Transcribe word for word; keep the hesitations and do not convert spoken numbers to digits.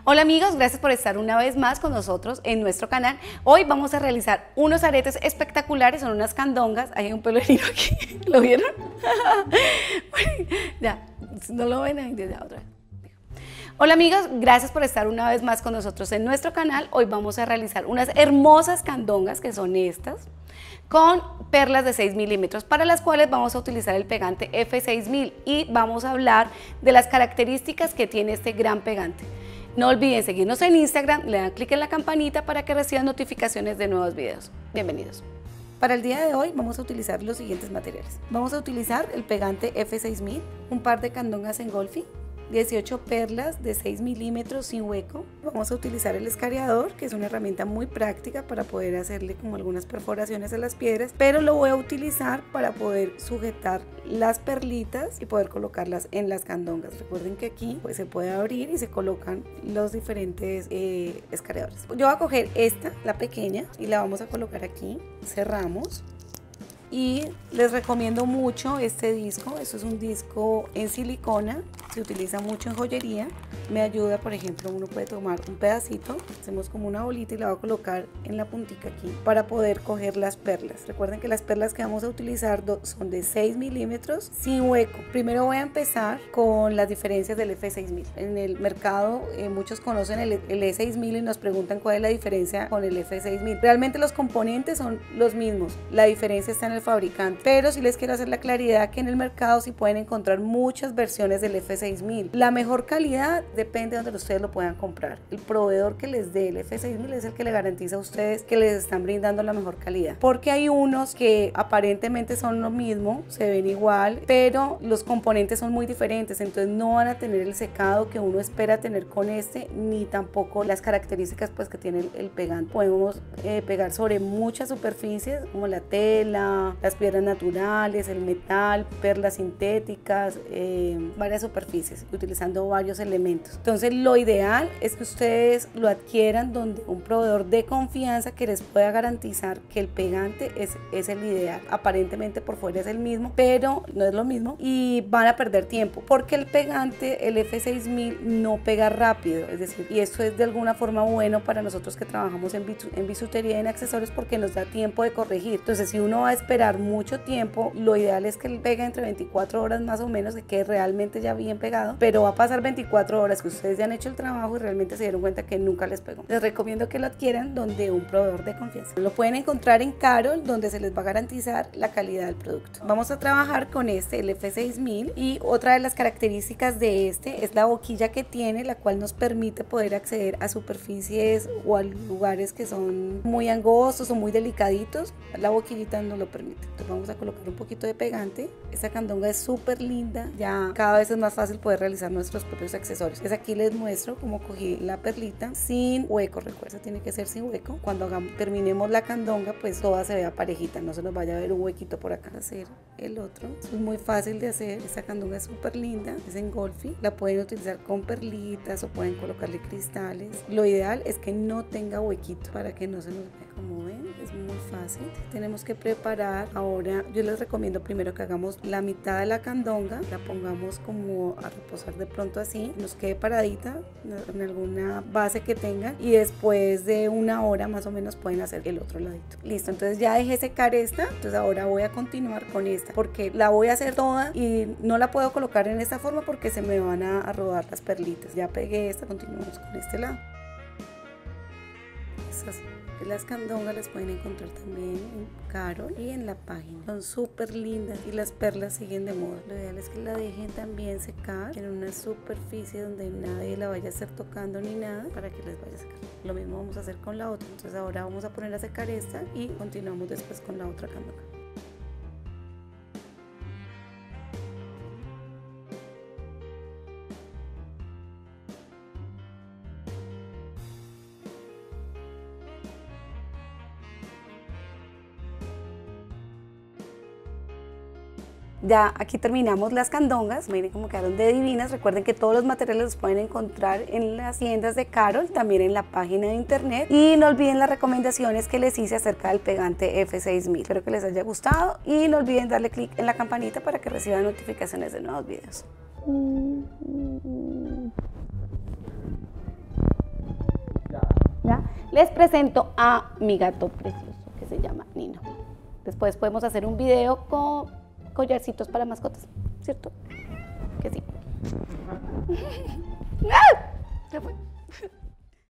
Hola amigos, gracias por estar una vez más con nosotros en nuestro canal. Hoy vamos a realizar unos aretes espectaculares, son unas candongas. Hay un peluquero aquí, ¿lo vieron? Bueno, ya, no lo ven ahí desde otra vez. Hola amigos, gracias por estar una vez más con nosotros en nuestro canal. Hoy vamos a realizar unas hermosas candongas que son estas, con perlas de seis milímetros, para las cuales vamos a utilizar el pegante F seis mil y vamos a hablar de las características que tiene este gran pegante. No olviden seguirnos en Instagram, le dan clic en la campanita para que reciban notificaciones de nuevos videos. Bienvenidos. Para el día de hoy vamos a utilizar los siguientes materiales. Vamos a utilizar el pegante F seis mil, un par de candongas engolfing, dieciocho perlas de seis milímetros sin hueco. Vamos a utilizar el escariador, que es una herramienta muy práctica para poder hacerle como algunas perforaciones a las piedras, pero lo voy a utilizar para poder sujetar las perlitas y poder colocarlas en las candongas. Recuerden que aquí pues se puede abrir y se colocan los diferentes eh, escariadores. Yo voy a coger esta, la pequeña, y la vamos a colocar aquí. Cerramos. Y les recomiendo mucho este disco. Esto es un disco en silicona, se utiliza mucho en joyería. Me ayuda, por ejemplo, uno puede tomar un pedacito, hacemos como una bolita y la voy a colocar en la puntica aquí para poder coger las perlas. Recuerden que las perlas que vamos a utilizar son de seis milímetros sin hueco. Primero voy a empezar con las diferencias del F seis mil. En el mercado eh, muchos conocen el, el E seis mil y nos preguntan cuál es la diferencia con el F seis mil. Realmente los componentes son los mismos, la diferencia está en el fabricante, pero sí les quiero hacer la claridad que en el mercado sí pueden encontrar muchas versiones del F seis mil. La mejor calidad depende de donde ustedes lo puedan comprar. El proveedor que les dé el F seis mil es el que le garantiza a ustedes que les están brindando la mejor calidad, porque hay unos que aparentemente son lo mismo, se ven igual, pero los componentes son muy diferentes, entonces no van a tener el secado que uno espera tener con este, ni tampoco las características pues que tiene el, el pegante. Podemos eh, pegar sobre muchas superficies como la tela, las piedras naturales, el metal, perlas sintéticas, eh, varias superficies, utilizando varios elementos. Entonces lo ideal es que ustedes lo adquieran donde un proveedor de confianza que les pueda garantizar que el pegante es, es el ideal. Aparentemente por fuera es el mismo, pero no es lo mismo y van a perder tiempo porque el pegante, el F seis mil, no pega rápido, es decir, y esto es de alguna forma bueno para nosotros que trabajamos en, bisu en bisutería y en accesorios porque nos da tiempo de corregir. Entonces si uno va a esperar mucho tiempo, lo ideal es que él pegue entre veinticuatro horas más o menos, que quede realmente ya bien pegado, pero va a pasar veinticuatro horas que ustedes ya han hecho el trabajo y realmente se dieron cuenta que nunca les pegó. Les recomiendo que lo adquieran donde un proveedor de confianza. Lo pueden encontrar en Carol, donde se les va a garantizar la calidad del producto. Vamos a trabajar con este, el F seis mil, y otra de las características de este es la boquilla que tiene, la cual nos permite poder acceder a superficies o a lugares que son muy angostos o muy delicaditos. La boquillita no lo permite. Entonces vamos a colocar un poquito de pegante. Esta candonga es súper linda, ya cada vez es más fácil poder realizar nuestros propios accesorios. Entonces aquí les muestro cómo cogí la perlita sin hueco. Recuerda, tiene que ser sin hueco. Cuando hagamos, terminemos la candonga, pues toda se vea parejita, no se nos vaya a ver un huequito por acá. Hacer el otro, eso es muy fácil de hacer. Esta candonga es súper linda, es engolfing, la pueden utilizar con perlitas o pueden colocarle cristales. Lo ideal es que no tenga huequito para que no se nos vea. Como ven, es muy fácil. Tenemos que preparar ahora. Yo les recomiendo primero que hagamos la mitad de la candonga, la pongamos como a reposar de pronto así, nos quede paradita en alguna base que tengan, y después de una hora más o menos pueden hacer el otro ladito. Listo, entonces ya dejé secar esta, entonces ahora voy a continuar con esta porque la voy a hacer toda y no la puedo colocar en esta forma porque se me van a, a rodar las perlitas. Ya pegué esta, continuamos con este lado. Estas Las candongas las pueden encontrar también en Carol y en la página. Son súper lindas y las perlas siguen de moda. Lo ideal es que la dejen también secar en una superficie donde nadie la vaya a estar tocando ni nada para que les vaya a secar. Lo mismo vamos a hacer con la otra. Entonces ahora vamos a poner a secar esta y continuamos después con la otra candonga. Ya aquí terminamos las candongas, miren cómo quedaron de divinas. Recuerden que todos los materiales los pueden encontrar en las tiendas de Carol, también en la página de internet. Y no olviden las recomendaciones que les hice acerca del pegante F seis mil. Espero que les haya gustado y no olviden darle clic en la campanita para que reciban notificaciones de nuevos videos. les presento a mi gato precioso que se llama Nino. Después podemos hacer un video con collarcitos para mascotas, ¿cierto? Que sí. ¡Ah! Se fue.